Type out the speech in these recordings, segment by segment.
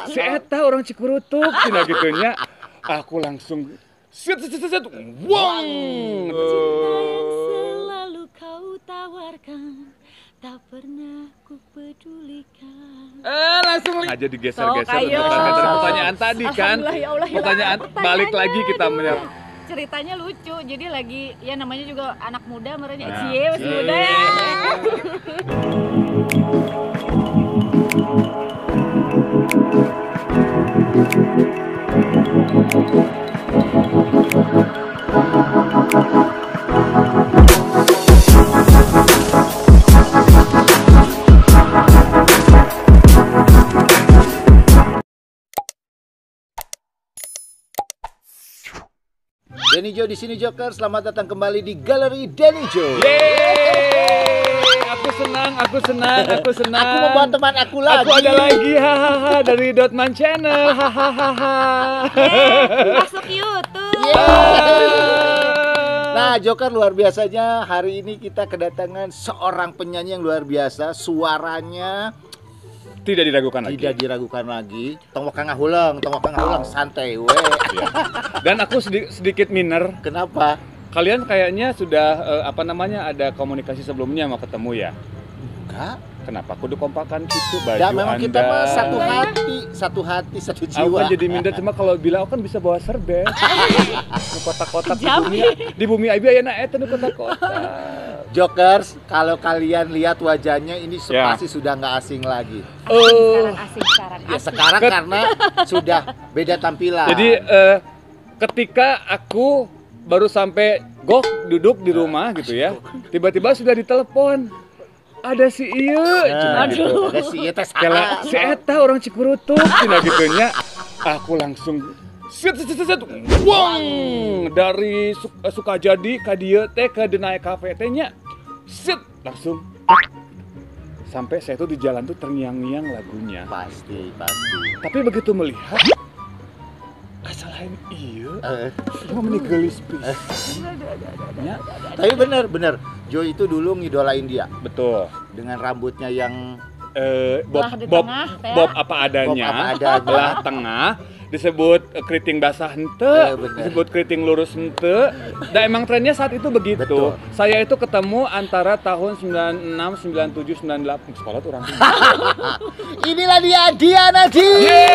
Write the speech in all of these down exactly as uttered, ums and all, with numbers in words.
si eta orang Cikurutuk cina gitunya. Aku langsung set set set set wong. Cinta yang selalu kau tawarkan, tak pernah ku pedulikan. Eh langsung aja digeser-geser So, ayo. dari pertanyaan tadi kan. Alhamdulillah, ya Allah, ya Pertanyaan Allah. balik lagi kita Pertanyaannya menyap. gimana? Ceritanya lucu, jadi lagi ya namanya juga anak muda, merenya Nah. cie masih muda ya. Denijo di sini Joker, selamat datang kembali di Galeri Denijo. Yeay, aku senang, aku senang, aku senang. Aku membawa teman aku lagi. Aku ada lagi, hahaha, dari Dotman Channel, hahaha. Eh, masuk YouTube. Nah, Joker luar biasanya hari ini kita kedatangan seorang penyanyi yang luar biasa, suaranya Tidak diragukan lagi. tidak diragukan lagi. Tong wakang ngahulang, tong wakang ngahulang santai we. Iya. Dan aku sedi- sedikit minder. Kenapa? Kalian kayaknya sudah eh, apa namanya ada komunikasi sebelumnya mau ketemu ya? Enggak. Kenapa kudu kompakan gitu baju Ya memang Anda? kita mah satu hati, satu hati, satu Aku jiwa. kan jadi minder cuma kalau bilang aku kan bisa bawa serbet. Di kotak-kotak di bumi, di bumi Abi ayeuna eta nu kotak-kotak. Jokers, kalau kalian lihat wajahnya ini Ya. pasti sudah nggak asing lagi. Oh. Sekarang asik, sekarang Ya asik. sekarang Ket- karena sudah beda tampilan. Jadi eh, ketika aku baru sampai gok duduk di rumah gitu ya, tiba-tiba sudah ditelepon. Ada si Ieu, cina Nah, gitu. ada si Eta Kela si Eta orang Cikurutuk, cina gitunya. Aku langsung set set set set wong dari Suk- Sukajadi ka dieu teh ke Denai Cafe teh nya. Set langsung sampai saya tuh di jalan tuh terngiang-ngiang lagunya. Pasti, pasti. Tapi begitu melihat asalain ieu Eh, cuma menigelis pisan. Ya, tapi bener, bener. Joe itu dulu ngidolain dia betul. dengan rambutnya yang Eh, Bob, Belah di Bob, tengah, teh. Bob apa adanya, Bob apa adanya. belah tengah, disebut eh, keriting basah hente, Eh, bener. disebut keriting lurus hente. Dan emang trennya saat itu begitu. Betul. Saya itu ketemu antara tahun sembilan enam, sembilan tujuh, sembilan delapan sekolah tuh orang. inilah dia Diana Di.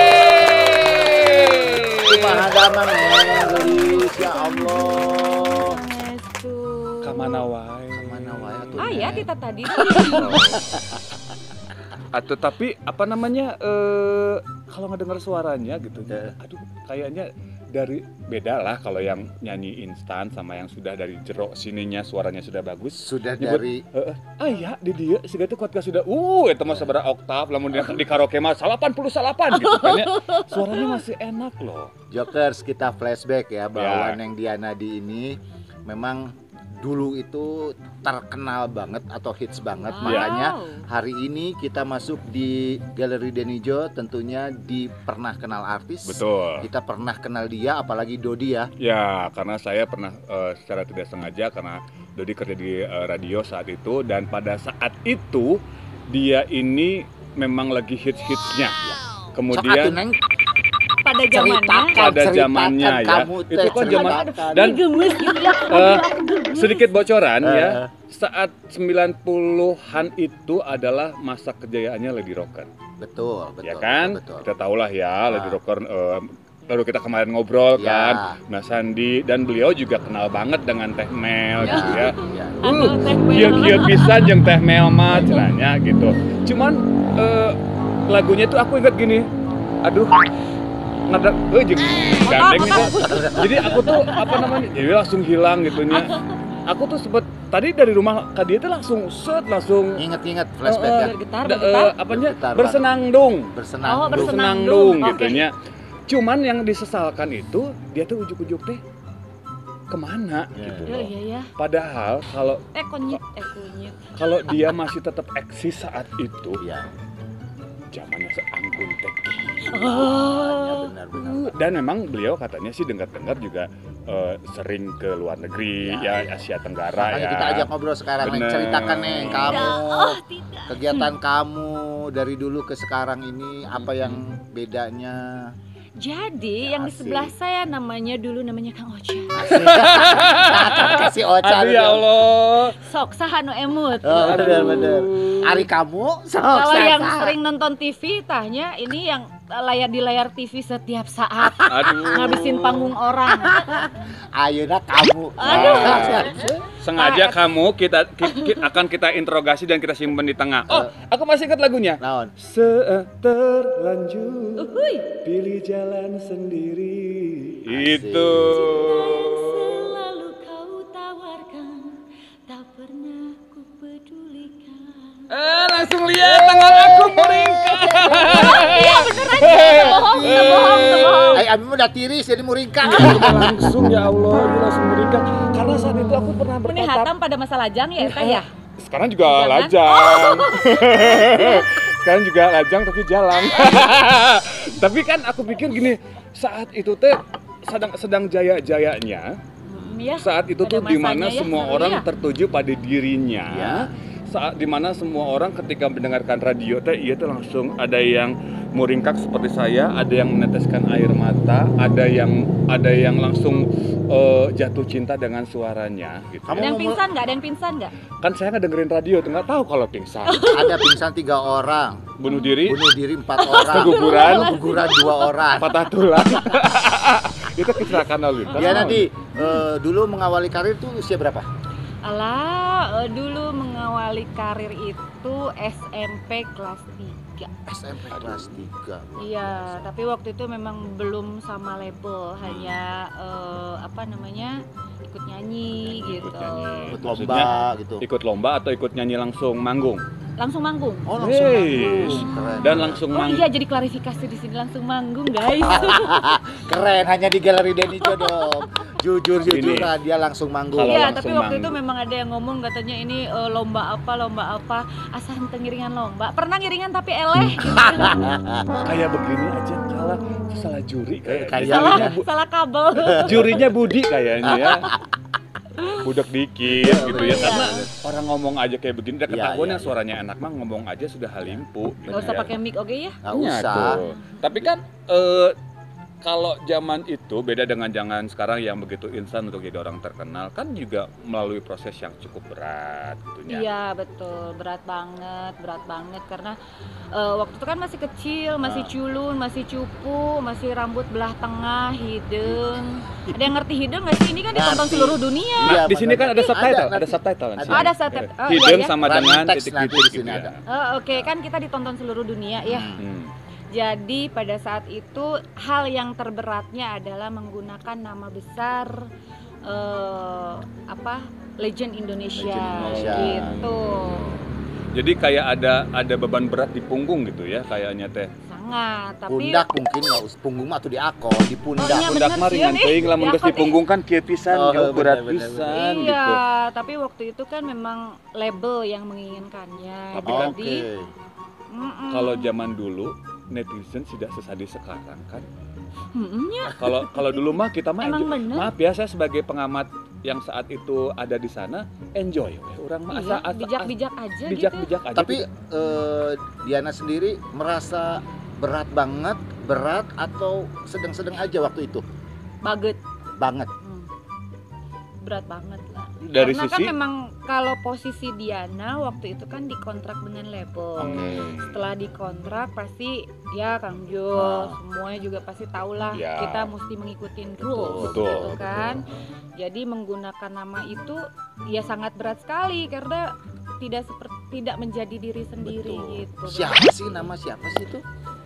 Yeay! Mahagama ngelis ya Allah. Estu. Kamana wae. Mana wae atuh. Ah ya, kita tadi. Atau tapi apa namanya eh kalau ngedengar suaranya gitu Ya. aduh kayaknya dari beda lah kalau yang nyanyi instan sama yang sudah dari jero sininya suaranya sudah bagus. Sudah Nyebut, dari eh, eh, ah ya di dia siga teh kuat ka sudah uh eta mah sabaraha oktav lamun di, di karaoke mah delapan puluh delapan gitu kan ya. Suaranya masih enak loh. Jokers, kita flashback ya bahwa Ya. Neng Diana Di ini memang dulu itu terkenal banget atau hits banget. Wow. Makanya hari ini kita masuk di Galeri Denijo tentunya di pernah kenal artis. Betul. Kita pernah kenal dia, apalagi Dodi ya. Ya, karena saya pernah eh, secara tidak sengaja karena Dodi kerja di eh, radio saat itu dan pada saat itu dia ini memang lagi hits-hitsnya. Sok atuh, Kemudian Neng, Pada zamannya. ceritakan, pada ceritakan zamannya ya. kamu teh, Itu kan zaman ceritakan. dan gemes gitu ya. eh, sedikit bocoran Eh. ya. Saat sembilan puluhan itu adalah masa kejayaannya Lady Rocker. Betul, betul. Ya kan? Betul. Kita tahulah ya Lady Ah. Rocker eh, baru kita kemarin ngobrol Ya. kan. Nah, Sandi dan beliau juga kenal banget dengan Teh Mel Ya. gitu ya. Ya. Uh, Teh Mel. kieu-kieu pisan jeung Teh Mel mah cenanya gitu. Cuman eh, lagunya itu aku ingat gini. Aduh. Ngadak euy jeung gandeng gitu. Jadi aku tuh apa namanya? Jadi langsung hilang gitunya. Aku tuh sempet tadi dari rumah ke dia tuh langsung set langsung Ingat-ingat flashback eh, ya. Bergetar, da- bergetar. eh, apanya? Bergetar, Bersenandung. Bersenang. Oh, dulu. bersenang. Bersenandung Oke. gitu nya. Cuman yang disesalkan itu dia tuh ujuk-ujuk teh kemana Ya. gitu Ya, loh. iya ya. Padahal kalau Eh kunyit, eh kunyit. kalau dia masih tetap eksis saat itu, Iya. zamannya seanggun teh. Oh. Benar-benar. Dan memang beliau katanya sih dengar-dengar juga eh, sering ke luar negeri Ya, ya, Asia Tenggara Makanya ya. kita ajak ngobrol sekarang, Neng. Bener. Ceritakan, Neng, kamu, Oh, tidak. kegiatan kamu kamu dari dulu ke sekarang ini apa yang bedanya? Jadi yang di Asik. sebelah saya namanya dulu namanya Kang Ocha. Nah, kasih Ocha. Aduh ya Allah. Sok sahanu emut. Oh, bener bener. Ari kamu sok Kalau yang sasa. sering nonton T V, tahnya ini yang layar di layar T V setiap saat Aduh. ngabisin panggung orang. Ayeuna kamu. Aduh. Sengaja Ah, kamu kita, ki- ki- akan kita interogasi dan kita simpan di tengah. Oh, aku masih ingat lagunya. Naon? Seterlanjur Uhuy. pilih jalan sendiri. Asik. Itu. Selalu kau tawarkan, tak pernah ku pedulikan. Eh, langsung lihat tangan aku meringkak. Iya beneran, kita bohong, kita bohong, kita bohong. Ay, abi mah udah tiris jadi muringkak. Langsung ya Allah, ini langsung meringkak. Karena saat itu aku pernah Ini bertatap. hatam pada masa lajang ya, Teh ya? Sekarang juga Jangan. lajang. Sekarang juga lajang tapi jalan. Tapi kan aku pikir gini, saat itu teh sedang sedang jaya-jayanya. Hmm, ya, Saat itu pada tuh di mana masanya ya, semua iya. orang tertuju pada dirinya. Ya. Saat di mana semua orang ketika mendengarkan radio teh iya tuh langsung ada yang muringkak seperti saya, ada yang meneteskan air mata, ada yang ada yang langsung eh, jatuh cinta dengan suaranya gitu. Kamu Ada yang mau- pingsan nggak? Ada yang pingsan nggak? Kan saya nggak dengerin radio tuh nggak tahu kalau pingsan. Ada pingsan tiga orang, Bunuh diri, bunuh diri empat orang, Keguguran. keguguran dua orang. patah tulang. Itu kecelakaan lalu lintas. Ya nanti eh, dulu mengawali karir tuh usia berapa? Alah, eh, dulu mengawali karir itu S M P kelas tiga. S M P kelas tiga. Iya, tapi waktu itu memang belum sama label, hanya eh, apa namanya ikut nyanyi gitu. Ikut nyanyi. Ikut Maksudnya, lomba gitu. Ikut lomba atau ikut nyanyi langsung manggung? Langsung manggung. Oh langsung Yeay. manggung. Keren. Dan langsung Oh manggung. iya, jadi klarifikasi di sini langsung manggung, guys. Keren, hanya di Galeri Denijo dong. Jujur jujur Ini. dia langsung manggung. Kalau Iya, langsung tapi waktu itu manggung. memang ada yang ngomong katanya ini eh, lomba apa, lomba apa, asal henteu ngiringan lomba. Pernah ngiringan tapi eleh gitu. Kayak begini aja kalah salah juri kayaknya. Kayak- salah, Jurinya bu- salah kabel. jurinya Budi kayaknya ya. Budak dikit gitu ya, Iya. karena orang ngomong aja kayak begini udah Iya, ketahuan iya, yang suaranya enak mah ngomong aja sudah halimpu gitu Gak usah ya. pakai mic, oke ya? Nggak Iya usah. tuh. Tapi kan eh, kalau zaman itu beda dengan zaman sekarang yang begitu instan untuk jadi orang terkenal, kan juga melalui proses yang cukup berat gitu ya. Iya betul, berat banget, berat banget karena eh, waktu itu kan masih kecil, masih Ah. culun, masih cupu, masih rambut belah tengah, hidung. Ada yang ngerti hidung nggak sih? Ini kan ditonton Ngerti. seluruh dunia. Nah, Iya, di sini kan ada benar. subtitle, Ada, ada, nanti. subtitle kan Ada. sini. Ada subtitle. Ya. Oh, iya, Hidung ya. sama Running dengan text nanti titik-titik di gitu sini ya. ada. Eh, Oke, kan kita ditonton seluruh dunia ya. Hmm. Hmm. Jadi pada saat itu hal yang terberatnya adalah menggunakan nama besar eh, apa Legend Indonesia, Legend Indonesia. gitu. Jadi kayak ada ada beban berat di punggung gitu ya kayaknya teh. Sangat, tapi Pundak mungkin nggak us punggung mah tuh di ako, di Oh, pundak. iya, Pundak bener mah sih, ringan nih. teuing lamun Ya, geus di kok, punggung kan kieu pisan, Oh, jauh berat bener, bener, pisan iya, gitu. tapi waktu itu kan memang label yang menginginkannya. Tapi kan- Oke. Jadi, mm-mm. Kalau zaman dulu netizen tidak sesadis sekarang kan. Mm-mm, ya. Kalau kalau dulu mah kita mah Emang enjoy. bener. Maaf ya saya sebagai pengamat yang saat itu ada di sana enjoy we. Orang mah Iya, asa asa bijak-bijak aja gitu. bijak-bijak aja. Tapi gitu. eh, Diana sendiri merasa berat banget, berat atau sedang-sedang aja waktu itu? Baget. Banget. Hmm. Berat banget lah. Dari Karena sisi kan memang kalau posisi Diana waktu itu kan dikontrak dengan label. Oke. Setelah dikontrak pasti ya Kang Jo, Ah. semuanya juga pasti tahu lah Ya. kita mesti mengikuti rules Betul, gitu betul. kan. Jadi menggunakan nama itu ya sangat berat sekali karena tidak seperti tidak menjadi diri sendiri Betul. gitu. Siapa sih nama siapa sih itu?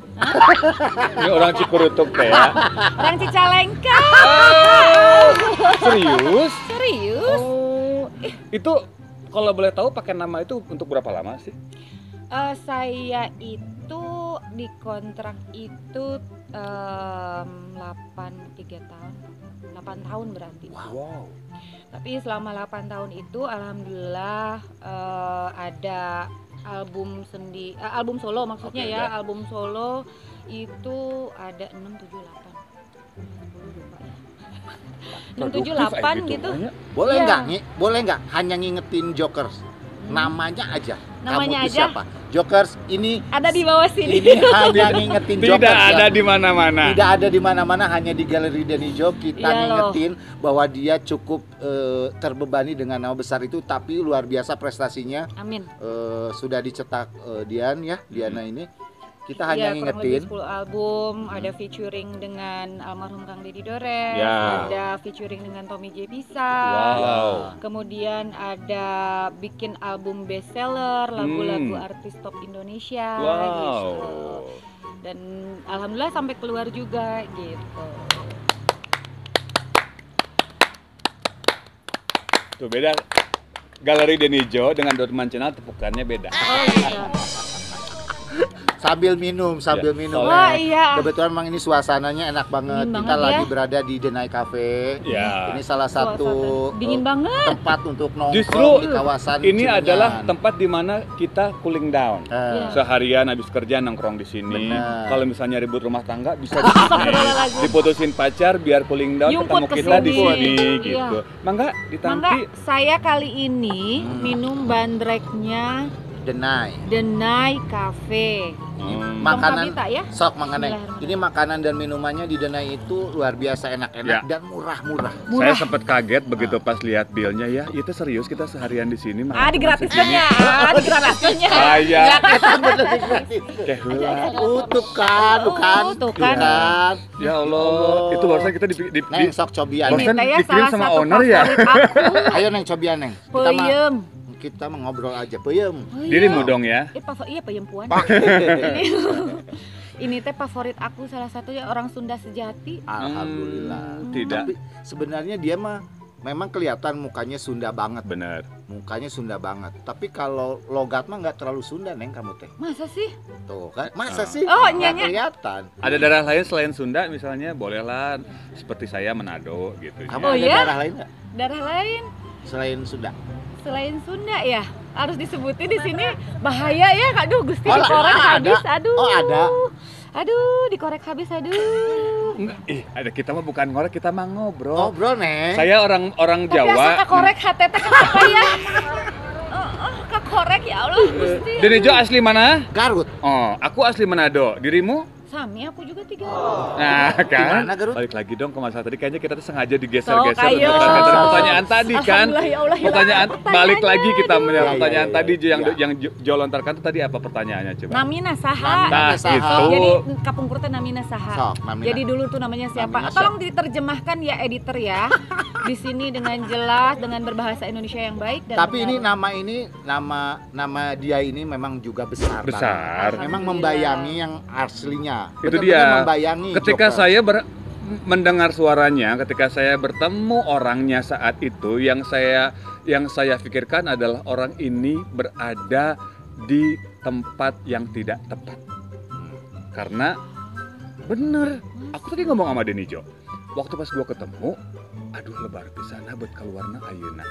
ini orang Cikurutuk teh ya. Orang Cicalengka. Serius? Serius? Oh, itu kalau boleh tahu pakai nama itu untuk berapa lama sih? Eh, saya itu di kontrak itu em, delapan tiga tahun. delapan tahun berarti. Wow. Tapi selama delapan tahun itu alhamdulillah eh, ada album sendi eh, album solo maksudnya Oke, ya, ada. album solo itu ada enam tujuh delapan. enam tujuh Produktif delapan aja gitu. banyak. Boleh Iya. nggak? Ngi- Boleh nggak? Hanya ngingetin Jokers. namanya aja. Namanya Kamu tuh aja? siapa? Jokers ini Ada di bawah sini. ini hanya ngingetin Tidak Jokers ada ya. di mana-mana. Tidak ada di mana-mana, hanya di Galeri Denijo kita Iya loh. ngingetin bahwa dia cukup eh, terbebani dengan nama besar itu, tapi luar biasa prestasinya. Amin. Eh, sudah dicetak eh, Dian ya, Diana ini. Kita hanya Iya, kurang lebih ngingetin. sepuluh album, ada featuring dengan almarhum Kang Deddy Dores, Ya. ada featuring dengan Tommy J. Bisa. Wow. Kemudian ada bikin album bestseller, lagu-lagu Hmm. artis top Indonesia Wow. gitu. Dan alhamdulillah sampai keluar juga gitu. Tuh beda. Galeri Denijo dengan Dortmund Channel tepukannya beda. Oh iya. Sambil minum, sambil Ya, minum. soalnya- Wah iya. Kebetulan memang ini suasananya enak banget. Dingin Kita banget lagi ya. berada di Denai Cafe. Ya. Ini salah satu Suasana. Dingin eh, banget. tempat untuk nongkrong Justru di kawasan Ini Cimenyan. adalah tempat di mana kita cooling down. Eh, Iya. Seharian habis kerja nongkrong di sini. Benar. Kalau misalnya ribut rumah tangga bisa di sini. Astagfirullahaladzim. Diputusin pacar biar cooling down, Yumput ketemu ke kita di sini. sini Iya. gitu. Mangga Mangga, ditanti. saya kali ini Hmm. minum bandreknya Denai. Denai Cafe. Hmm. Makanan Kabita ya? sok mengenai. Bismillahirrahmanirrahim. Ini makanan dan minumannya di Denai itu luar biasa enak-enak Ya. dan murah-murah. Saya Murah. sempat kaget begitu pas lihat bilnya ya. Itu serius kita seharian di sini makan Ah, digratiskan ya. Ah, digratiskan ya. Saya Bener gratis. kayak heula. Uh, tuh kan, tuh kan, Oh, tuh tuh kan. kan. Ya Allah, itu barusan kita di, di, di Neng sok cobian. Bosan Ini teh ya dikirim salah sama satu owner ya? favorit aku. Ayo Neng cobian Neng. Kita mah Peyem. kita mau ngobrol aja peyem. Oh, iya. dirimu dong ya. Eh, favo- iya peyem puan. Pak. Ini, ini teh favorit aku salah satunya orang Sunda sejati. Alhamdulillah. Hmm, tidak. Tapi sebenarnya dia mah memang kelihatan mukanya Sunda banget. Benar. Mukanya Sunda banget. Tapi kalau logat mah nggak terlalu Sunda Neng kamu teh. Masa sih? Tuh kan. Masa Ah. sih? Oh, Nggak nyanya. kelihatan. Ada daerah lain selain Sunda misalnya bolehlah seperti saya Manado gitu. Kamu Oh, ada iya? daerah lain nggak Daerah lain selain Sunda? selain Sunda ya? Harus disebutin di sini bahaya ya, Aduh, Gusti Oh, dikorek ada. habis. Aduh. Oh, ada. Aduh, dikorek habis. Aduh. Enggak, ih, ada kita mah bukan ngorek, kita mah ngobrol. Ngobrol Neng. Saya orang orang Tapi asa Jawa. kakorek hate teh apa ya? Oh, oh, kakorek ya Allah, Gusti. Denijo asli mana? Garut. Oh, aku asli Manado. Dirimu? Sami aku juga tiga. Nah, kan? Gimana, Garut? Balik lagi dong ke masalah tadi. Kayaknya kita tuh sengaja Sok, digeser-geser ayo. untuk berangkat dari pertanyaan tadi kan. Alhamdulillah, ya Allah, hilang Pertanyaan pertanyaannya, balik lagi kita aduh. menjawab Iya, pertanyaan iya, tadi iya. yang Iya. yang Jo- Jo lontarkan tuh tadi apa pertanyaannya coba? Namina saha. Namina Nah, saha. itu. Jadi kapungkur teh namina saha. Sok, Namina. Jadi dulu tuh namanya siapa? Namina Tolong diterjemahkan ya editor ya. Di sini dengan jelas, dengan berbahasa Indonesia yang baik dan Tapi ini benar. nama ini nama nama dia ini memang juga besar. Besar. banget. Memang Alhamdulillah. membayangi yang aslinya. Itu Benar-benar dia. membayangi. Ketika Joker. saya ber- mendengar suaranya, ketika saya bertemu orangnya saat itu, yang saya yang saya pikirkan adalah orang ini berada di tempat yang tidak tepat. Karena bener, aku tadi ngomong sama Denijo, waktu pas gua ketemu, aduh lebar pisan buat keluarna ayeuna.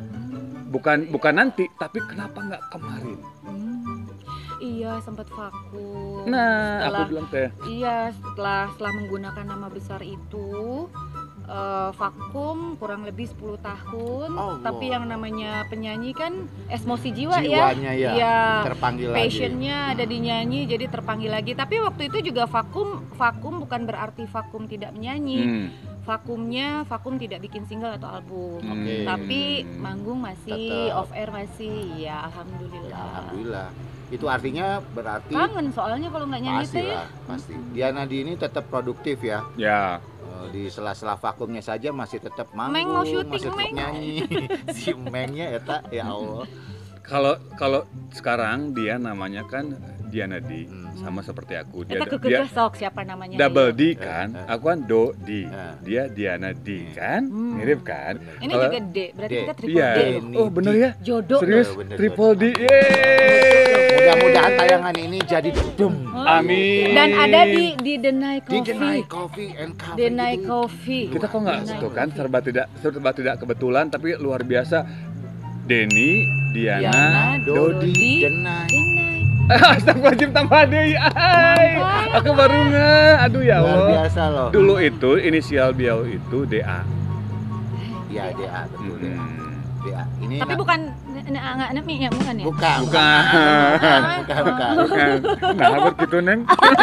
Bukan bukan nanti, tapi kenapa nggak kemarin? Hmm, iya sempat vakum. Nah, Setelah- aku bilang teh, Iya, setelah setelah menggunakan nama besar itu eh, vakum kurang lebih sepuluh tahun. Oh, Tapi wow. yang namanya penyanyi kan emosi jiwa jiwanya ya, Iya. terpanggil lagi. Passionnya ada di nyanyi, jadi terpanggil lagi. Tapi waktu itu juga vakum, vakum bukan berarti vakum tidak menyanyi. hmm, Vakumnya vakum tidak bikin single atau album. Oke. Tapi manggung masih, Tetap. off air masih. Ya alhamdulillah. Alhamdulillah. Itu artinya berarti Kangen soalnya kalau nggak nyanyi pasti teh. lah, pasti. Diana di ini tetap produktif ya. ya. Eh, Di sela-sela vakumnya saja masih tetap manggung, Meng mau syuting, masih tetap Meng. nyanyi. Si Mengnya eta ya Allah. Kalau kalau sekarang dia namanya kan Diana Di, Hmm. sama seperti aku. Dia, Kita dia kekeh sok siapa namanya? double ayo. D kan, Eh, eh. aku kan Do Di, Eh. dia Diana Di kan, Hmm. mirip kan? Ini Kalau- juga D, berarti D. kita triple Iya. D. Denny Oh bener Di. ya? Jodoh. Serius? Bener, bener, Triple D. bener. Yeay. Mudah-mudahan tayangan ini jadi dem. Oh. Amin. Dan ada di di Denai Di Coffee. Denai Coffee and Cafe. Denai gitu. Coffee. Kita kok nggak Denai itu kan Coffee. serba tidak serba tidak kebetulan tapi luar biasa. Denny, Diana, Diana, Dodi, Dodi, Denai. Denai. Astagfirullahaladzim tambah deui. Ay, aku baru nge. Aduh ya Luar Allah. biasa loh. Dulu itu inisial beliau itu D A. Iya, D A betul D A. Hmm. D A. Ini Tapi na- bukan Anak anak anak yang bukan ya? Bukan. Bukan. Bukan, bukan, bukan. Bukan. Nah, begitu Neng.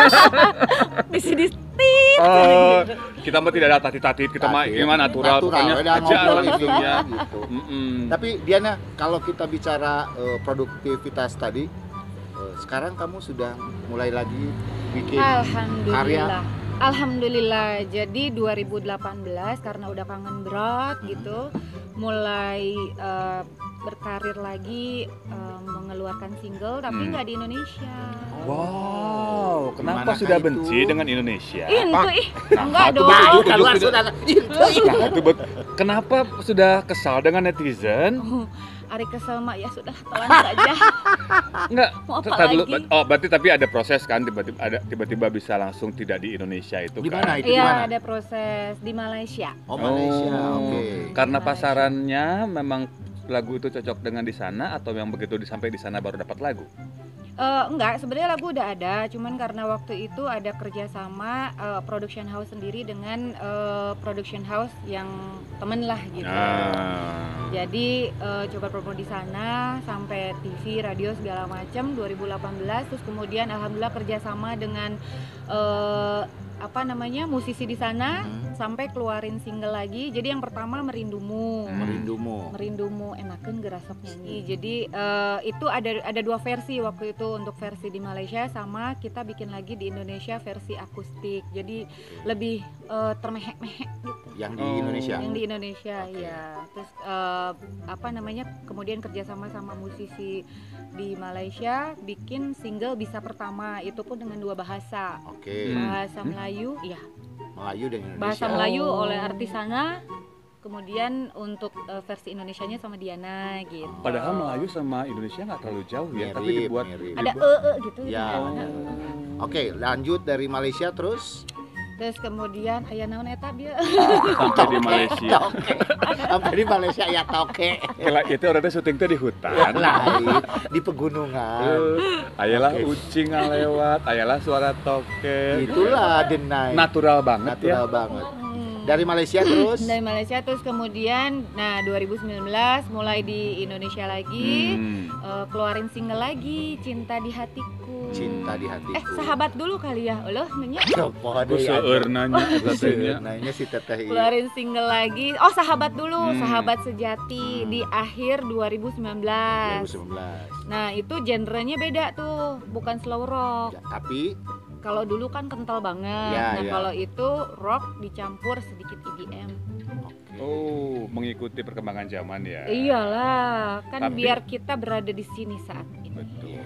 Bisa di tit. Oh, kita mah tidak ada tatit-tatit, kita mah Tatit. gimana natural, Natural, pokoknya udah aja ngobrol langsung ini, ya. gitu. Mm-mm. Tapi Diana, kalau kita bicara eh, produktivitas tadi, eh, sekarang kamu sudah mulai lagi bikin Alhamdulillah. Alhamdulillah. Jadi dua ribu delapan belas karena udah kangen berat gitu, mulai eh, berkarir lagi, eh, mengeluarkan single tapi Hmm. nggak di Indonesia. Wow, kenapa Gimanakah sudah itu? benci dengan Indonesia? Itu ih, Nah, enggak itu dong. betul. Tahu Tujuh, keluar tujuh. sudah. Itu. Nah, itu bet- kenapa sudah kesal dengan netizen? Oh, Ari kesel mak ya sudah telan saja. Enggak. Mau apa tar dulu. lagi? Oh, berarti tapi ada proses kan tiba-tiba ada tiba-tiba bisa langsung tidak di Indonesia itu Di kan? mana itu? Di mana? Iya, ada proses di Malaysia. Oh, Malaysia. Oh. Oke. Karena Malaysia. pasarannya memang lagu itu cocok dengan di sana atau yang begitu sampai di sana baru dapat lagu? Eh, enggak, sebenarnya lagu udah ada, cuman karena waktu itu ada kerjasama eh, production house sendiri dengan eh, production house yang temen lah gitu. Ah. Jadi eh, coba promo di sana sampai T V, radio segala macam dua ribu delapan belas, terus kemudian alhamdulillah kerjasama dengan eh, apa namanya musisi di sana Hmm. sampai keluarin single lagi. Jadi yang pertama Merindumu. Hmm. Merindumu. Merindumu enakan gerasok nyanyi. Jadi eh, itu ada ada dua versi waktu itu, untuk versi di Malaysia sama kita bikin lagi di Indonesia versi akustik. Jadi lebih eh, termehek-mehek gitu. Yang di Oh. Indonesia. Yang di Indonesia Oke. ya. Terus eh, apa namanya? Kemudian kerjasama sama musisi di Malaysia bikin single Bisa Pertama, itu pun dengan dua bahasa. Oke. Hmm. Bahasa Melayu, ya. Melayu dan Indonesia. Bahasa Oh. Melayu oleh artis sana. Kemudian untuk eh, versi Indonesianya sama Diana gitu. Padahal Melayu sama Indonesia nggak terlalu jauh ya, tapi Mirip, dibuat mirip. Ada dibuat- e e gitu Ya. di Oh. mana. Oke, lanjut dari Malaysia terus. Terus kemudian aya naon eta dia? sampai di Malaysia. Oke. Sampai di Malaysia ya toke. Kalau itu orangnya syuting tuh di hutan. Lain di pegunungan. Eh, Ayalah Oke. ucing yang lewat, ayalah suara toke. Itulah denai. Natural banget Natural ya. banget. Hmm. Dari Malaysia terus. Dari Malaysia terus kemudian nah dua ribu sembilan belas mulai di Indonesia lagi. Hmm. eh, keluarin single lagi Cinta di Hatiku. Cinta di hatiku. Eh sahabat dulu kali ya. Ulah nanya. Coba Aku deh. seueur nanya eta teh nya. Nanya si teteh. Keluarin single lagi. Oh sahabat dulu, Hmm. Sahabat Sejati Hmm. di akhir dua ribu sembilan belas. dua ribu sembilan belas. Nah itu genrenya beda tuh, bukan slow rock. Ya, tapi Kalau dulu kan kental banget. Ya, nah ya. kalau itu rock dicampur sedikit E D M. oke. Oh, mengikuti perkembangan zaman ya. Iyalah, kan Tapi- biar kita berada di sini saat ini. Betul.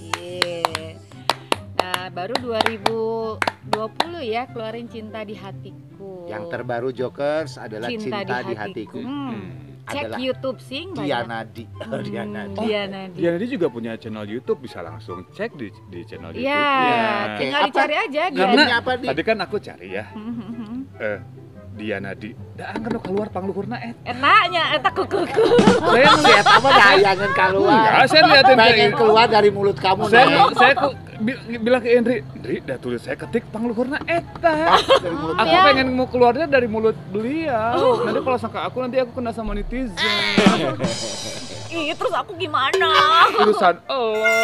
Iya. Nah baru dua ribu dua puluh ya keluarin Cinta di Hatiku. Yang terbaru Jokers adalah Cinta, di, Hatiku. Hmm. Hmm. Cek Adalah YouTube sing banyak. Diana Di. Oh, Hmm, Diana Di. Diana Di. Dia nanti juga punya channel YouTube, bisa langsung cek di di channel YouTube. Iya, Ya. tinggal Apa? dicari aja dia. Karena Namanya apa, Di? tadi kan aku cari ya, eh Diana di, dah kan keluar pangluhurna eh. Etanya, eta kukuku. Saya ngeliat Siapa apa dayangan keluar? Enggak, saya liatin Pengen ke keluar dari mulut kamu. saya Nay. saya ku, bi- bilang ke Indri, Indri, dah tulis saya ketik pangluhurna eta. Dari mulut Aku Ya. pengen mau keluarnya dari mulut beliau. Nanti kalau sangka aku nanti aku kena sama netizen. Ih, terus aku gimana? Urusan Allah.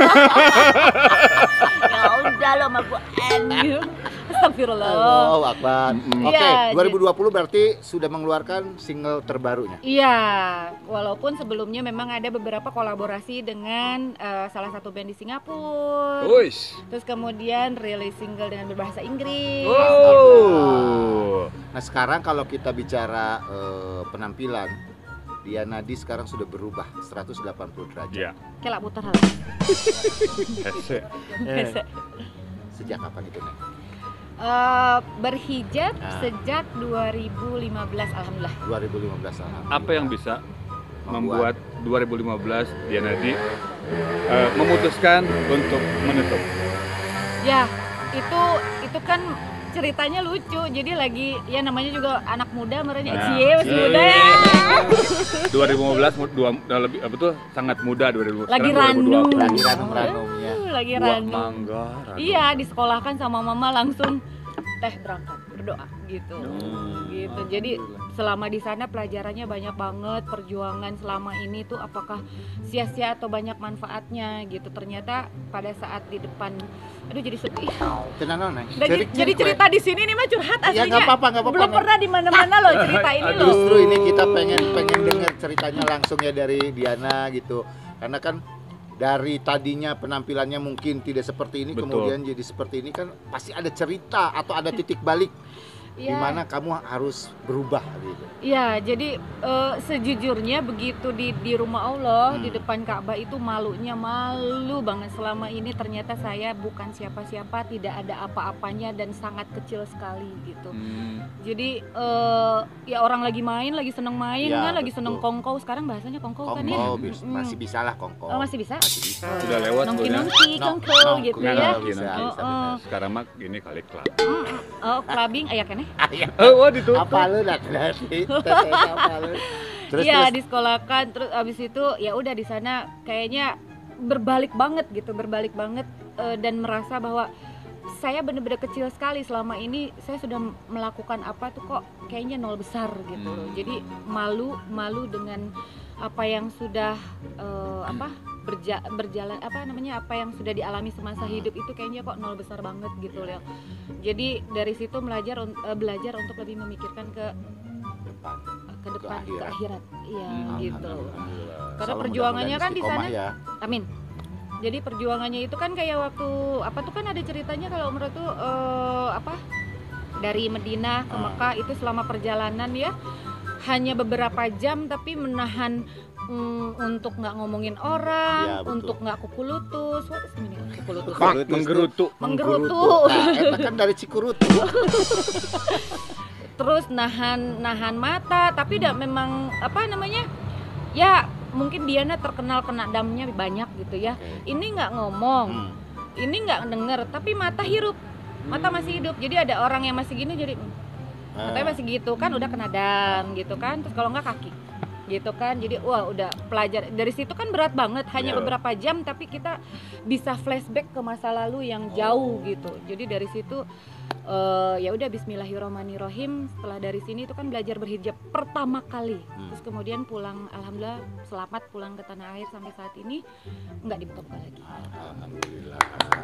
Ya udah lo sama gua anjir. Astagfirullah. Allahu Akbar. Mm-mm. Oke, Iya, dua ribu dua puluh berarti sudah mengeluarkan single terbarunya. Iya, walaupun sebelumnya memang ada beberapa kolaborasi dengan eh, salah satu band di Singapura. Uish. Terus kemudian rilis single dengan berbahasa Inggris. Oh. Nah, sekarang kalau kita bicara eh, penampilan, Diana Di sekarang sudah berubah seratus delapan puluh derajat. Ya. Kelak putar hal. Hese. Eh, Sejak kapan itu, Nek? Eh, berhijab Nah. sejak dua ribu lima belas alhamdulillah. dua ribu lima belas alhamdulillah. Apa yang bisa membuat dua ribu lima belas Diana Di eh, memutuskan untuk menutup? Ya, itu itu kan ceritanya lucu. Jadi lagi ya namanya juga anak muda merenya Nah, cie masih cie. muda ya. dua ribu lima belas mu- dua udah lebih apa tuh sangat muda dua ribu Lagi sekarang dua ribu dua puluh. Lagi ranum-ranumnya. Uh, lagi Buah ranum. mangga. ranum. Iya, disekolahkan sama mama langsung teh berangkat. berdoa gitu. Hmm, Gitu. Jadi selama di sana pelajarannya banyak banget, perjuangan selama ini tuh apakah sia-sia atau banyak manfaatnya gitu. Ternyata pada saat di depan, aduh jadi sedih. Tenang nona. Jadi, jadi cerita di sini nih mah curhat Ya aslinya. nggak apa-apa, nggak apa-apa. Belum pernah di mana-mana loh cerita ini loh. Justru ini kita pengen pengen dengar ceritanya langsung ya dari Diana gitu. Karena kan dari tadinya penampilannya mungkin tidak seperti ini, Betul. kemudian jadi seperti ini kan pasti ada cerita atau ada titik balik di Iya. mana kamu harus berubah gitu. Iya, jadi eh, sejujurnya begitu di di rumah Allah, Hmm. di depan Ka'bah itu malunya malu banget. Selama ini ternyata saya bukan siapa-siapa, tidak ada apa-apanya dan sangat kecil sekali gitu. Hmm. Jadi eh, ya orang lagi main, lagi seneng main Iya, kan, lagi betul. seneng kongkow. Sekarang bahasanya kongkow kan ya? Kongko bis- Mm. masih bisa lah kongko. Oh, masih bisa? Masih bisa. Sudah lewat Bu, ya? Nongki-nongki, Nong- kongkow nong- gitu nong- ya. nongki, bisa, nongki. bisa, Oh, oh. Sekarang mah gini kali klub. Oh, clubbing ayak kan ya? Oh, ditutup. Apa lu nanti nanti apa lu? Terus Iya, terus disekolahkan terus abis itu ya udah di sana kayaknya berbalik banget gitu, berbalik banget eh, dan merasa bahwa saya bener-bener kecil sekali selama ini. Saya sudah melakukan apa tuh kok kayaknya nol besar gitu loh. Hmm. Jadi malu malu dengan apa yang sudah eh, apa berja, berjalan apa namanya apa yang sudah dialami semasa hidup itu kayaknya kok nol besar banget gitu loh. Jadi dari situ belajar un- eh, belajar untuk lebih memikirkan ke depan. ke depan ke akhirat. akhirat, iya Hmm, gitu. Alhamdulillah. Karena Salam perjuangannya mudah-mudahan kan di istiqomah sana. ya. Amin. Jadi perjuangannya itu kan kayak waktu apa tuh kan ada ceritanya kalau umrah tuh eh, apa dari Medina ke Ah. Mekah itu selama perjalanan ya hanya beberapa jam tapi menahan mm, untuk nggak ngomongin orang, Ya, betul. untuk nggak kuku lutus. What is the meaning of kuku lutus? Pak, menggerutu. Menggerutu. Nah, eta kan dari Cikurutu. Terus nahan nahan mata tapi dah memang apa namanya ya mungkin Diana terkenal kena damnya banyak gitu ya. Ini nggak ngomong, Hmm. ini nggak denger tapi mata hirup, mata masih hidup. Jadi ada orang yang masih gini jadi mm, matanya masih gitu kan udah kena dam gitu kan. Terus kalau nggak kaki gitu kan. Jadi wah udah pelajar dari situ kan berat banget hanya Ya. beberapa jam tapi kita bisa flashback ke masa lalu yang jauh gitu. Jadi dari situ eh, ya udah Bismillahirrahmanirrahim. Setelah dari sini itu kan belajar berhijab pertama kali. Hmm. Terus kemudian pulang alhamdulillah selamat pulang ke tanah air sampai saat ini nggak dibuka lagi. Alhamdulillah.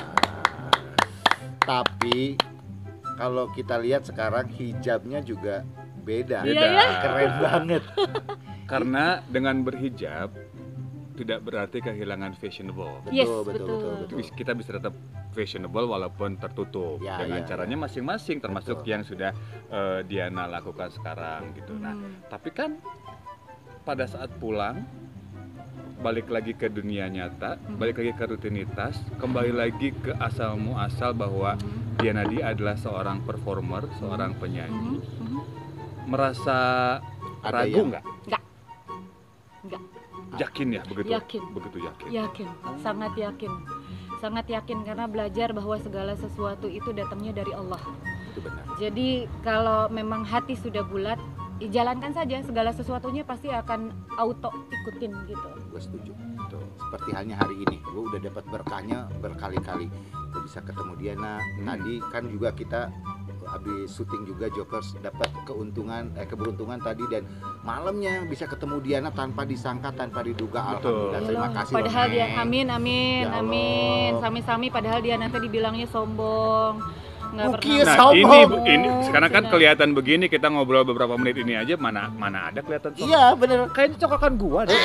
Tapi kalau kita lihat sekarang hijabnya juga beda. Iya, Beda. ya? Keren banget. Karena dengan berhijab tidak berarti kehilangan fashionable. Betul, Yes, betul, betul. betul, betul. Bis- Kita bisa tetap fashionable walaupun tertutup Ya, dengan ya, caranya ya. masing-masing, termasuk Betul. yang sudah eh, Diana lakukan sekarang gitu. Nah, Hmm. tapi kan pada saat pulang balik lagi ke dunia nyata, Hmm. balik lagi ke rutinitas, kembali lagi ke asal muasal bahwa Hmm. Diana Di adalah seorang performer, seorang penyanyi. Mhm, mhm. Merasa Ada ragu yang- nggak? Nggak. Nggak. Yakin ya begitu? Yakin. Begitu yakin. Yakin, sangat yakin. Sangat yakin karena belajar bahwa segala sesuatu itu datangnya dari Allah. Itu benar. Jadi kalau memang hati sudah bulat, ya jalankan saja, segala sesuatunya pasti akan auto ikutin gitu. Gue setuju. Betul. Seperti halnya hari ini, gue udah dapat berkahnya berkali-kali. Gue bisa ketemu Diana. Hmm. Tadi kan juga kita habis syuting juga Jokers dapat keuntungan, eh keberuntungan tadi dan malamnya bisa ketemu Diana tanpa disangka, tanpa diduga. Betul. Alhamdulillah, terima Yalah, kasih. Padahal loh, dia Neng. amin amin Ya Allah. amin sami-sami padahal dia nanti dibilangnya sombong. Nggak Uki, pernah. Nah sombong. ini bu- ini sekarang kan Sudah. kelihatan begini kita ngobrol beberapa menit ini aja mana mana ada kelihatan sombong. Iya bener. Kayaknya cokokan gua deh.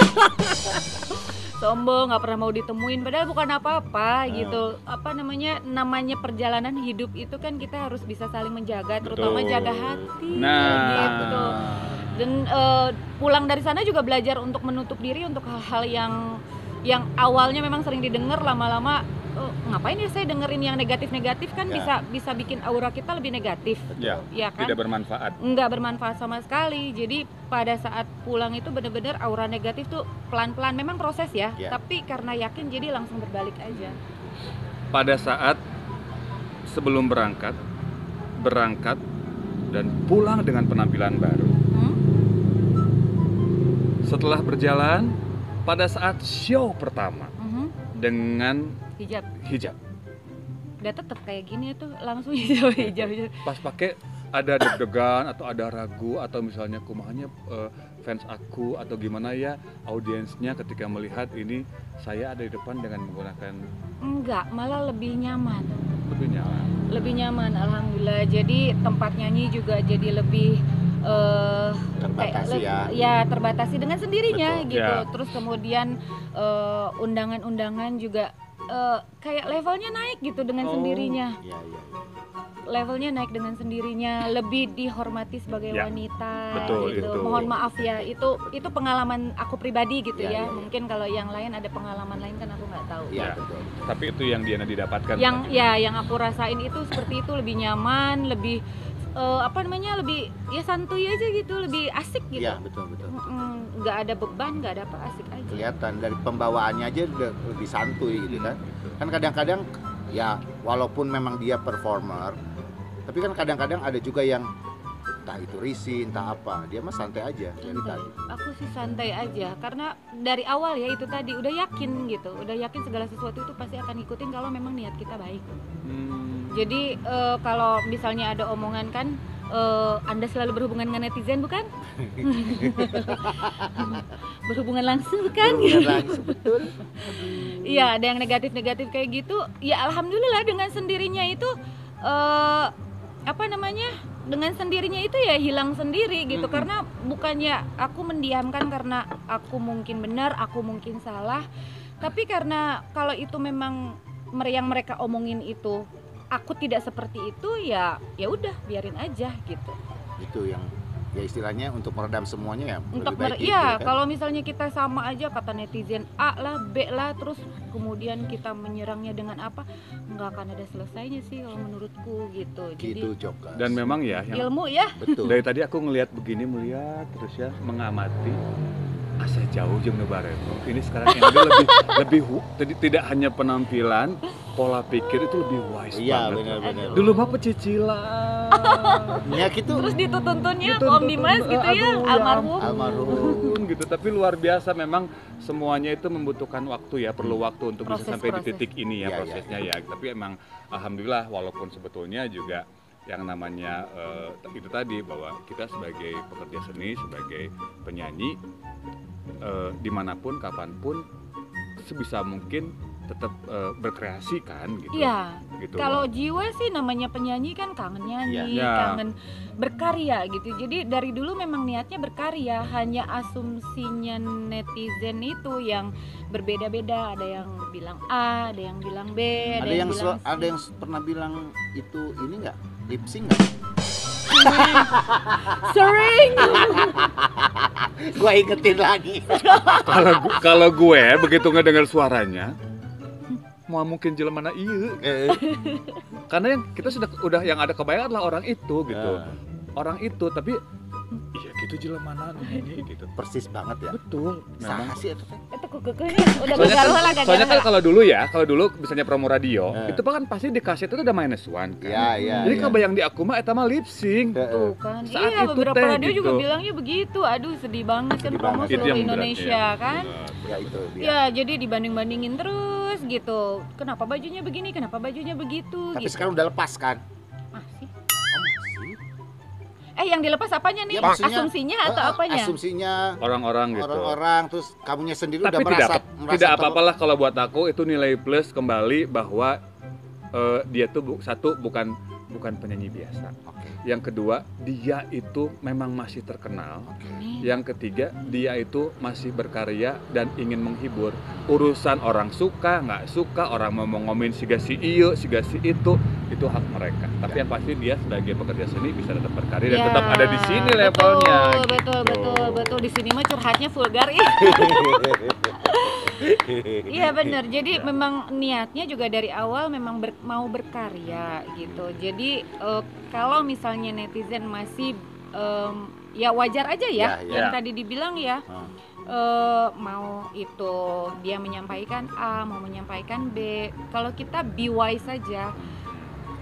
Sombong nggak pernah mau ditemuin padahal bukan apa-apa Ah. gitu. Apa namanya namanya perjalanan hidup itu kan kita harus bisa saling menjaga terutama Betul. jaga hati Nah. gitu. Dan eh, pulang dari sana juga belajar untuk menutup diri untuk hal-hal yang yang awalnya memang sering didengar lama-lama eh, ngapain ya saya dengerin yang negatif-negatif kan Ya. bisa bisa bikin aura kita lebih negatif. Ya, Ya kan? tidak bermanfaat. Nggak bermanfaat sama sekali. Jadi pada saat pulang itu bener-bener aura negatif tuh pelan-pelan memang proses ya, Ya. tapi karena yakin jadi langsung berbalik aja. Pada saat sebelum berangkat, berangkat dan pulang dengan penampilan baru. Hmm? Setelah berjalan, pada saat show pertama Mhm. dengan Hijab hijab, udah tetep kayak gini tuh langsung hijau-hijau. Pas pakai ada deg-degan atau ada ragu atau misalnya kumahnya uh, fans aku atau gimana ya audiensnya ketika melihat ini saya ada di depan dengan menggunakan Enggak, malah lebih nyaman. lebih nyaman. Lebih nyaman alhamdulillah. Jadi tempat nyanyi juga jadi lebih uh, Terbatasi kayak, ya. Ya terbatasi dengan sendirinya Betul. gitu. Ya. Terus kemudian uh, undangan-undangan juga uh, kayak levelnya naik gitu dengan Oh. sendirinya. Iya, iya. Levelnya naik dengan sendirinya, lebih dihormati sebagai Ya, wanita betul, gitu. itu. Mohon maaf ya, itu itu pengalaman aku pribadi gitu Ya, ya. ya, ya. Mungkin kalau yang lain ada pengalaman lain kan aku nggak tahu. Iya, Ya. betul. Tapi itu yang Diana didapatkan. Yang tadi. ya yang aku rasain itu seperti itu, lebih nyaman, lebih eh, apa namanya, lebih ya santuy aja gitu, lebih asik gitu. Iya, betul, betul. Mm-mm, nggak ada beban, nggak ada apa, asik aja. Kelihatan dari pembawaannya aja udah lebih santuy gitu kan. Kan kadang-kadang ya walaupun memang dia performer, tapi kan kadang-kadang ada juga yang entah itu risih, entah apa, dia mah santai aja dari Santai. tadi. Aku sih santai aja karena dari awal ya itu tadi udah yakin gitu, udah yakin segala sesuatu itu pasti akan ngikutin kalau memang niat kita baik. Hmm. Jadi eh, kalau misalnya ada omongan kan, eh, Anda selalu berhubungan dengan netizen bukan? Berhubungan langsung bukan? Berhubungan langsung, betul. Iya, ada yang negatif-negatif kayak gitu. Ya alhamdulillah dengan sendirinya itu eh, apa namanya? Dengan sendirinya itu ya hilang sendiri gitu. Mm-mm. Karena bukannya aku mendiamkan karena aku mungkin benar, aku mungkin salah. Tapi karena kalau itu memang mere- yang mereka omongin itu aku tidak seperti itu, ya ya udah biarin aja gitu. Itu yang ya istilahnya untuk meredam semuanya ya Untuk lebih baik mer- gitu ya kan. kalau misalnya kita sama aja kata netizen A lah B lah, terus kemudian kita menyerangnya dengan apa, nggak akan ada selesainya sih kalau menurutku gitu. Jadi Gitu Jokers. Dan memang ya yang ilmu ya. betul. dari tadi aku ngelihat begini, melihat terus ya, mengamati asa jauh jeung Nebareto. Ini sekarang yang ada lebih lebih hu- jadi tidak hanya penampilan, pola pikir itu lebih wise Iya, banget. benar-benar. Dulu mah pecicilan. ya gitu. Terus dituntun-tuntunnya Dituntun- Om Dimas gitu ya, aduh, ya almarhum. Almarhum. gitu. Tapi luar biasa, memang semuanya itu membutuhkan waktu ya, perlu waktu untuk bisa Proses, sampai di proses. titik ini ya, Iya, iya, prosesnya ya. Tapi emang alhamdulillah, walaupun sebetulnya juga yang namanya eh, itu tadi, bahwa kita sebagai pekerja seni, sebagai penyanyi, eh, dimanapun kapanpun sebisa mungkin tetap eh, berkreasi kan gitu. Iya. Gitu. Kalau jiwa sih namanya penyanyi kan kangen nyanyi, Iya. kangen berkarya gitu. Jadi dari dulu memang niatnya berkarya, hanya asumsinya netizen itu yang berbeda-beda. Ada yang bilang A, ada yang bilang B, ada, Ada yang bilang sel- C. ada yang pernah bilang itu ini enggak? Lip sync enggak? Sering. Gua ingetin lagi. Kalau gu- kalau gue begitu ngedengar suaranya, mau mungkin jelema mana iya. Eh, Karena yang kita sudah udah yang ada kebayang adalah orang itu gitu. Ah. Orang itu, tapi iya gitu jelema mana ini gitu. persis banget ya. Betul. Memang. Saha sih itu teh? Itu kekekehnya udah Soalnya kan, bergaruh lah gak soalnya kan kalau dulu ya, kalau dulu misalnya promo radio, Eh. itu kan pasti di kaset itu ada minus one kan. Iya, iya. Jadi iya. kebayang di aku mah eta mah lip sync. Heeh. Tuh kan, Saat iya itu beberapa teh, radio gitu. juga bilangnya begitu. Aduh sedih banget kan Sedih promo banget. Itu seluruh yang Indonesia beratnya. kan. Ya itu dia. Ya jadi dibanding-bandingin terus gitu. Kenapa bajunya begini, kenapa bajunya begitu Tapi gitu. sekarang udah lepas kan? Ah, sih. Oh, masih? Eh yang dilepas apanya nih? Ya, maksudnya, Asumsinya atau Eh, apanya? Asumsinya Orang-orang gitu. orang-orang terus kamunya sendiri Tapi udah tidak merasa, apa- merasa tidak ter- apa-apalah kalau buat aku itu nilai plus kembali bahwa eh, dia tuh bu- satu bukan bukan penyanyi biasa. Oke. Yang kedua, dia itu memang masih terkenal. Nih. Yang ketiga, dia itu masih berkarya dan ingin menghibur. Urusan orang suka, nggak suka, orang mau ngomongin siga si iyo, siga si itu, itu hak mereka. Tapi Ya. yang pasti dia sebagai pekerja seni bisa tetap berkarya dan Ya, tetap ada di sini levelnya. Betul, gitu. betul, betul, betul. Di sini mah curhatnya vulgar ih. Iya benar. Jadi memang niatnya juga dari awal memang ber- mau berkarya gitu. Jadi eh, kalau misalnya netizen masih em, ya wajar aja ya, Ya, ya. yang tadi dibilang ya. Hmm. eh, mau itu dia menyampaikan A, mau menyampaikan B. Kalau kita be wise saja,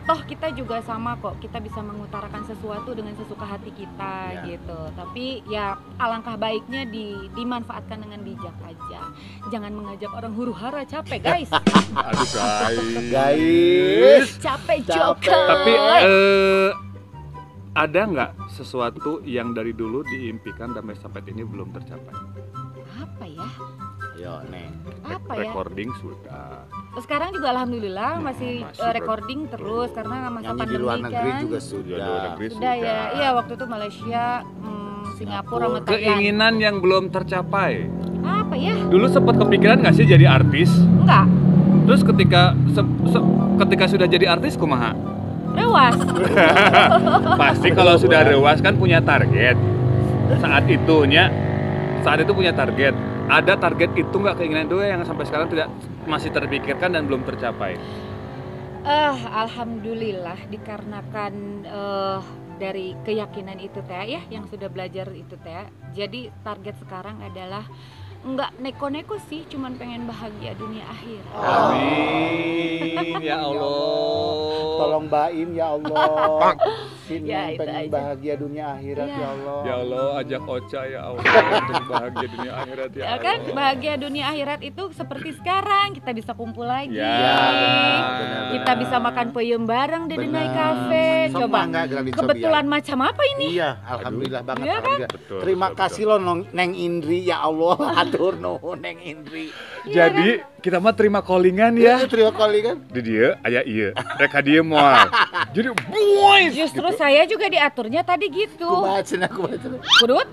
toh kita juga sama kok, kita bisa mengutarakan sesuatu dengan sesuka hati kita Ya. gitu. Tapi ya alangkah baiknya di, dimanfaatkan dengan bijak aja. Jangan mengajak orang huru-hara, capek guys. Aduh guys. Guys, Capek Capek. Joker. Tapi eh, ada nggak sesuatu yang dari dulu diimpikan sampai sampai ini belum tercapai? Apa ya? yo nih. Apa ya? Recording sudah. Sekarang juga alhamdulillah masih, masih eh, ber- recording terus karena masa Nyanyi di pandemi luar negeri kan. juga Sudah sudah. luar negeri Sudah ya. Iya, waktu itu Malaysia, hmm, Singapura, sama Thailand. Keinginan yang belum tercapai. Apa ya? Dulu sempat kepikiran nggak sih jadi artis? Enggak. Terus ketika se- se- ketika sudah jadi artis kumaha? Rewas. Pasti kalau sudah rewas kan punya target. Saat itunya, saat itu punya target. Ada target itu nggak, keinginan itu yang sampai sekarang tidak masih terpikirkan dan belum tercapai? Eh, alhamdulillah dikarenakan eh, dari keyakinan itu teh ya, yang sudah belajar itu teh. Jadi target sekarang adalah nggak neko-neko sih, cuman pengen bahagia dunia akhir. Amin ya Allah. Tolong Baim ya Allah. Sini Ya, itu pengen aja. bahagia dunia akhirat Iya. ya Allah. Ya Allah, ajak Ocha ya Allah untuk bahagia dunia akhirat ya Ya Allah. kan, bahagia dunia akhirat itu seperti sekarang kita bisa kumpul lagi. Ya, benar-benar. Kita bisa makan peyem bareng di Denai Benar. Cafe. Sok Coba. mangga, Geraldine Kebetulan Sobian. macam apa ini? Iya, alhamdulillah banget. Iya kan? alhamdulillah. Betul, Terima betul, kasih lo Nong- Neng Indri ya Allah. Atur nuhun Neng Indri. Iya Jadi kita mah terima callingan ya. Itu terima kali kan. Di dia, aya iya. Reka dia moal. Jadi boys. Justru gitu. saya juga diaturnya tadi gitu. Aku baca, aku baca. Kudut.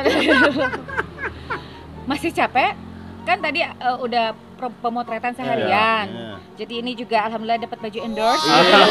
Masih capek? Kan tadi eh, udah pro- pemotretan seharian. Iya. Jadi ini juga alhamdulillah dapat baju endorse.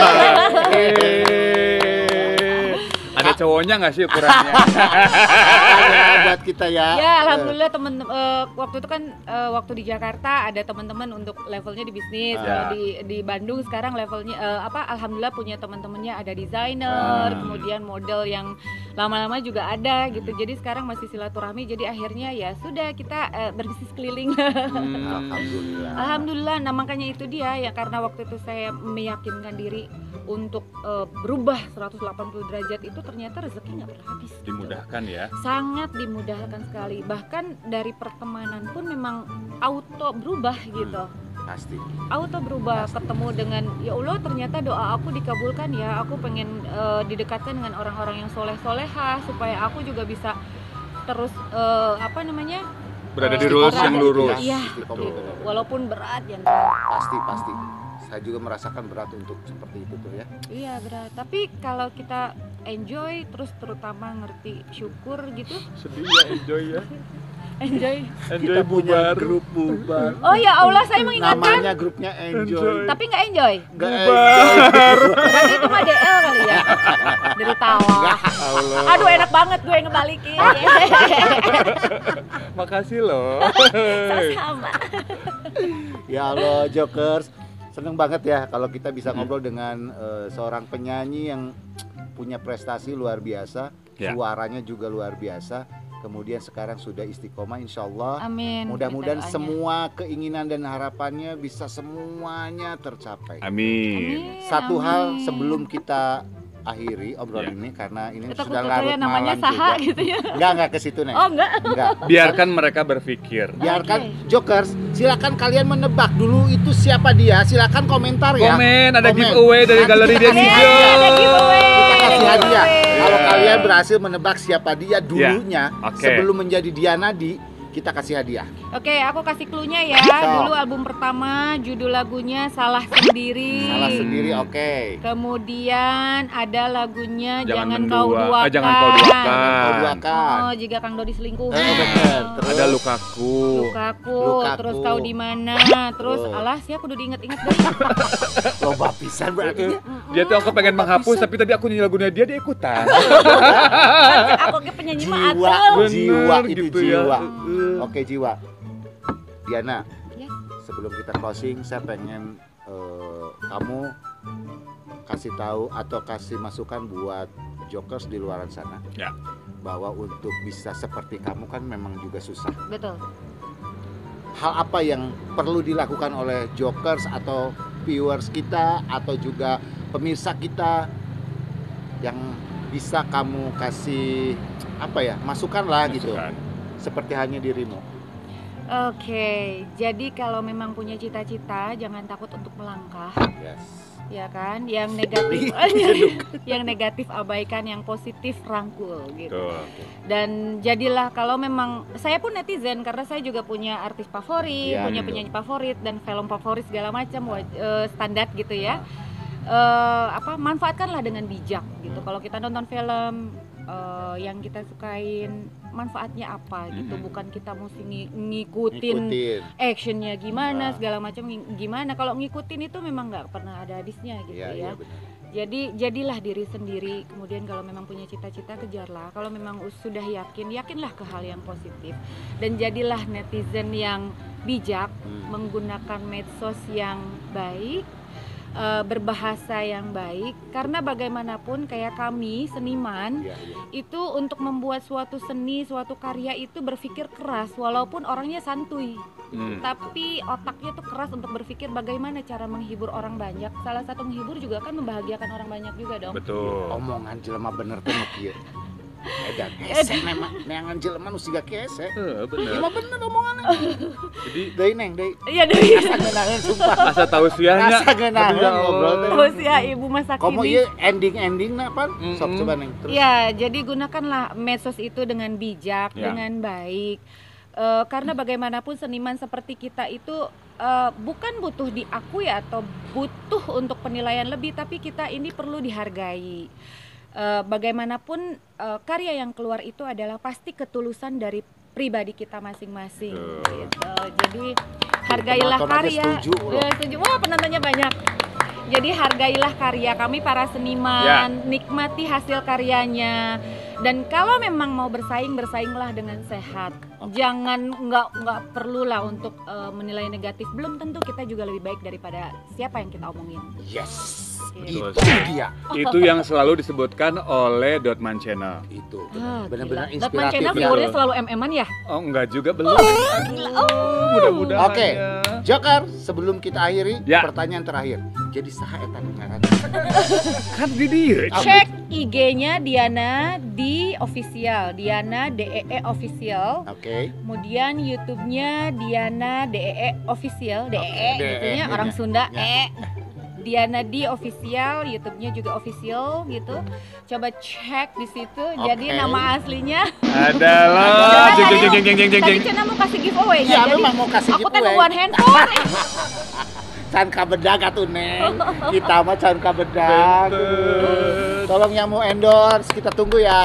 Ada cowoknya nggak sih ukurannya? Ada buat kita ya. Ya alhamdulillah temen eh, waktu itu kan eh, waktu di Jakarta ada teman-teman untuk levelnya di bisnis. Ah. Kalau di di Bandung sekarang levelnya eh, apa alhamdulillah punya teman-temannya ada desainer, Ah. kemudian model yang lama-lama juga ada gitu. Jadi sekarang masih silaturahmi. Jadi akhirnya ya sudah kita eh, berbisnis keliling. Hmm. Alhamdulillah. Alhamdulillah, nah makanya itu dia ya, karena waktu itu saya meyakinkan diri untuk eh, berubah seratus delapan puluh derajat itu ternyata rezeki nggak pernah habis. gitu. Dimudahkan ya. Sangat dimudahkan sekali. Bahkan dari pertemanan pun memang auto berubah gitu. Pasti. Auto berubah, ketemu dengan ya Allah ternyata doa aku dikabulkan ya. Aku pengen eh, didekatkan dengan orang-orang yang soleh-soleha supaya aku juga bisa terus eh, apa namanya? Berada Eh, di rules yang berada- lurus. Iya, Istiqomah. gitu. Walaupun berat ya. Pasti, pasti. Saya juga merasakan berat untuk seperti itu tuh ya. Iya berat, tapi kalau kita enjoy terus terutama ngerti syukur gitu, Sedih ya, enjoy ya. enjoy. Enjoy Kita punya bubar. grup bubar. Oh ya Allah, saya mengingatkan, Namanya grupnya Enjoy. Enjoy. tapi nggak enjoy. Nggak Bubar. Berarti itu mah D L kali ya, dari tawa. Allah. Aduh enak banget gue ngebalikin. Makasih loh. Sama. Ya Allah, Jokers. Seneng banget ya kalau kita bisa ngobrol dengan eh, seorang penyanyi yang punya prestasi luar biasa, Ya. suaranya juga luar biasa. Kemudian sekarang sudah istiqomah, insya Allah. Amin. Mudah-mudahan Kita doanya. semua keinginan dan harapannya bisa semuanya tercapai. Amin. Amin, Satu hal amin. sebelum kita akhiri obrolan Ya. ini karena ini Kita sudah takut larut ya namanya malam Saha juga. gitu ya. Enggak, enggak ke situ, Neng. Oh enggak. Enggak. Biarkan mereka berpikir. Biarkan Oke. Jokers, silakan kalian menebak dulu itu siapa dia. Silakan komentar ya. Komen, ada Komen. giveaway dari Nanti Galeri kita Desi kasih Jo. hadiah. Ada giveaway. Kita kasih ada hadiah. giveaway. Kalau kalian berhasil menebak siapa dia dulunya Oke. sebelum menjadi Dianadi, kita kasih hadiah. Oke, aku kasih cluenya ya. So. Dulu album pertama, judul lagunya Salah Sendiri. Salah sendiri, oke. Kemudian ada lagunya Jangan Jangan, Kau Mendua. Duakan. Ah, Jangan Kau Duakan. Kau duakan. Oh, jika Kang Dodi selingkuh. Eh, bener. Terus Ada lukaku. Lukaku, Lukaku. terus kau di mana? Terus Oh. alah sih aku udah diinget-inget deh. loba pisan berarti. ya. Dia tuh aku pengen menghapus, tapi tadi aku nyanyi lagunya dia, dia ikutan. Aku ke penyanyi mah Jiwa, atuh. jiwa Bener itu gitu ya. jiwa. Uh. Oke, jiwa. Diana, Ya. sebelum kita closing, saya pengen eh, kamu kasih tahu atau kasih masukan buat Jokers di luar sana. Ya. Bahwa untuk bisa seperti kamu kan memang juga susah. Betul. Hal apa yang perlu dilakukan oleh Jokers atau viewers kita atau juga pemirsa kita yang bisa kamu kasih apa ya, masukan lah gitu, Masukan. seperti hanya dirimu. Oke, jadi kalau memang punya cita-cita, jangan takut untuk melangkah, Yes. ya kan? Yang negatif, yang negatif abaikan, yang positif rangkul gitu. Tuh. Dan jadilah, kalau memang saya pun netizen karena saya juga punya artis favorit, Iya, punya gitu. penyanyi favorit dan film favorit segala macam waj- eh, standar gitu ya. Eh, apa manfaatkanlah dengan bijak gitu. Kalau kita nonton film eh, yang kita sukain, manfaatnya apa gitu, Mm-mm. bukan kita mesti ng- ngikutin Ngikutin. actionnya gimana Nah. segala macam ng- gimana. Kalau ngikutin itu memang nggak pernah ada habisnya gitu Iya, ya. iya benar. Jadi jadilah diri sendiri. Kemudian kalau memang punya cita-cita, kejarlah. Kalau memang us- sudah yakin, yakinlah ke hal yang positif. Dan jadilah netizen yang bijak, Hmm. menggunakan medsos yang baik, eh, berbahasa yang baik. Karena bagaimanapun kayak kami seniman Iya, iya. itu untuk membuat suatu seni, suatu karya itu berpikir keras, walaupun orangnya santuy. Hmm. Tapi otaknya tuh keras untuk berpikir bagaimana cara menghibur orang banyak. Salah satu menghibur juga kan membahagiakan orang banyak juga dong. Betul. Omongan jelema bener teh nu kieu. Edan hese nema neangan jelema nu siga kese. Eh, bener. Jelema bener omonganna. Jadi Deui neng, deui. Iya deh. Asa ngeunangeun sumpah. asa tahu sianya. Asa ngeunangeun ngobrol teh. Terus ya ibu masa Komo kini. ieu ending-endingna pan? Sok Mm-mm. coba neng terus. Ya, jadi gunakanlah medsos itu dengan bijak, Ya. dengan baik. Eh, karena bagaimanapun seniman seperti kita itu eh, bukan butuh diakui atau butuh untuk penilaian lebih, tapi kita ini perlu dihargai. Eh, bagaimanapun eh, karya yang keluar itu adalah pasti ketulusan dari pribadi kita masing-masing. Betul. Gitu. Jadi hargailah Penonton aja karya. setuju loh. Ya, setuju. Wah, penontonnya banyak. Jadi hargailah karya kami para seniman, nikmati hasil karyanya. Dan kalau memang mau bersaing, bersainglah dengan sehat. Jangan nggak nggak perlulah untuk eh, menilai negatif. Belum tentu kita juga lebih baik daripada siapa yang kita omongin. Yes. Gitu. Itu dia. Itu yang selalu disebutkan oleh Dotman Channel. Itu Ah, benar-benar gila. Dotman inspiratif Channel ya. viewernya selalu M M-an ya? Oh, enggak juga belum. Mudah-mudahan. Oke, ya. Joker, sebelum kita akhiri, Ya. pertanyaan terakhir. Jadi saha eta nu ngaran? Kan di dia. Cek I G-nya Diana di official, Diana D E E official. Oke. Kemudian YouTube-nya Diana D E E official, D E E Oke, D E E gitunya nya. orang Sunda, Ya. E. Diana di official, YouTube-nya juga official gitu. Coba cek di situ. Jadi Oke. nama aslinya. Adalah jeng jeng jeng jeng jeng jeng jeng. Tadi Cina mau kasih giveaway. Iya, jadi memang mau kasih aku teh giveaway. nubuan handphone. Can kabedag atuh neng. Kita mah can kabedag. Betul. Tolong yang mau endorse kita tunggu ya.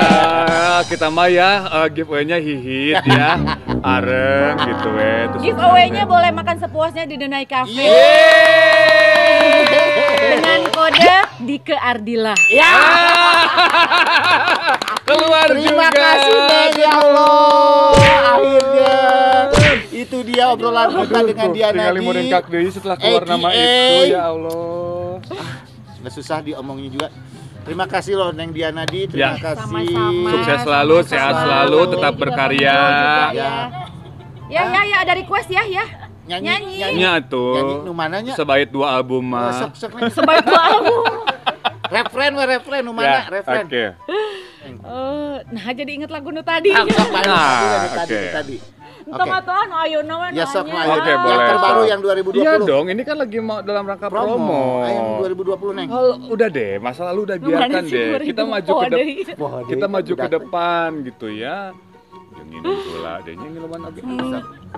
Ya, kita mah ya eh, giveaway-nya hihit ya. Areng gitu we. Terus Giveaway-nya boleh makan sepuasnya di Denai Cafe Yeay. dengan kode Dike Ardila. Ya. keluar Terima juga. kasih Neng ya Allah. Akhirnya itu dia obrolan kita dengan Diana Tinggal di limurin kak deui setelah keluar A K A. nama itu ya Allah. nggak susah diomongin juga. Terima kasih loh Neng Diana di, terima Ya. kasih. Sama-sama. Sukses selalu, Sama-sama. sehat selalu, tetap Juga berkarya. juga, Ya. Ya, ya, ya, ada request ya, ya. Nyanyi, Nyanyi. nyanyi. Nya Nyanyi tuh. nu mananya? Sebaik dua album Oh, mah. sok sok Neng. Sebaik kamu. Referen we referen nu mana? Ya, Referen. oke. Eh, nah jadi inget lagu nu tadi. Ah, sok bae Nah, tadi dari tadi oke. tadi. Entah Oke. apaan, ayo nawan. Ya sok nanya. Maya. Oke, Yang boleh, terbaru sok. yang dua ribu dua Iya puluh. dong, ini kan lagi mau dalam rangka promo. Promo. Ah, yang dua ribu dua puluh Neng. Hal udah deh, masa lalu udah Gimana biarkan sih deh. dua ribu? Kita maju Oh, ke depan. dari- Wah, Kita dia maju ke budak. depan gitu ya. Yang ini pula, deh ini lumayan lagi. Hmm.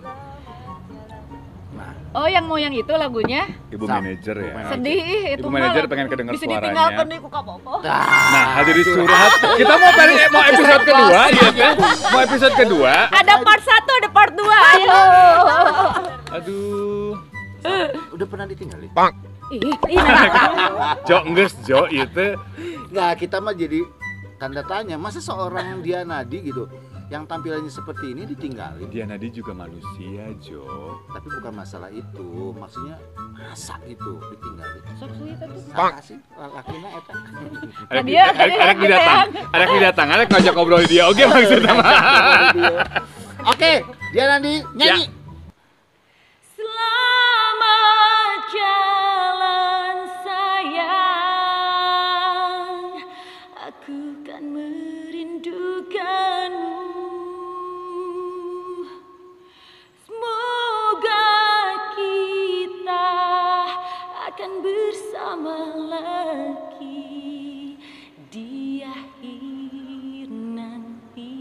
Nah, Oh, yang mau yang itu lagunya? Ibu Sam. manajer ya. Ibu Sedih ih, itu Ibu mah manajer lagu- pengen kedenger bisa suaranya. ditinggalkan deh ku kapopo. Nah, hadirin surat. Kita mau balik mau episode kedua ya kan? Mau episode kedua. Ada part satu, ada part dua. Ayo. Aduh. udah pernah ditinggalin? Ih, ih, nah. Jo enggeus Jo itu. Nah, kita mah jadi tanda tanya, masa seorang Dianadi gitu yang tampilannya seperti ini ditinggalin? Dia Nadi juga manusia, Jo. Tapi bukan masalah itu, maksudnya masa itu ditinggalin. Sok sweet atuh. Saha sih lalakina eta? Ada Tadi ya, tadi ada lagi datang. Ada datang, ada ngajak ngobrol dia. Oke, maksudnya mah. Oke, Dianadi nyanyi. Ya. Selamat jalan sayang. Ku kan merindukanmu. Semoga kita akan bersama lagi di akhir nanti.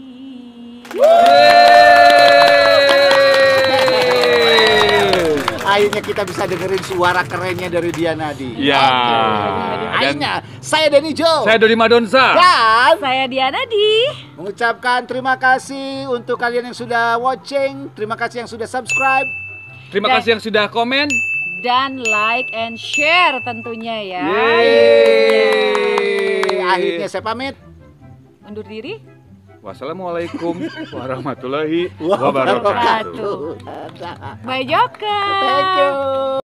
Akhirnya kita bisa dengerin suara kerennya dari Diana Di. Ya. Akhirnya saya Denny Jo. Saya Dodi Madonsa. Dan Saya Diana Di. mengucapkan terima kasih untuk kalian yang sudah watching, terima kasih yang sudah subscribe. Terima Dan- kasih yang sudah komen. Dan like and share tentunya ya. Yeay. Akhirnya saya pamit. Undur diri. Wassalamualaikum warahmatullahi Wabarakatuh. wabarakatuh. Bye Joker. Thank you.